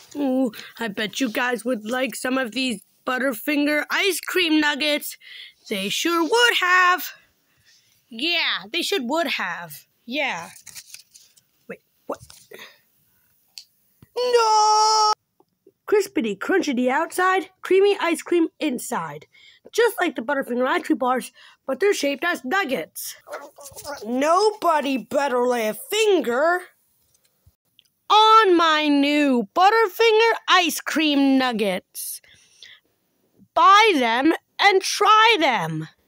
Ooh, I bet you guys would like some of these Butterfinger ice cream nuggets. They sure would have. Yeah, they would have. Yeah. Wait, what? No! Crispity, crunchy outside, creamy ice cream inside. Just like the Butterfinger ice cream bars, but they're shaped as nuggets. Nobody better lay a finger on my new Butterfinger ice cream nuggets. Buy them and try them.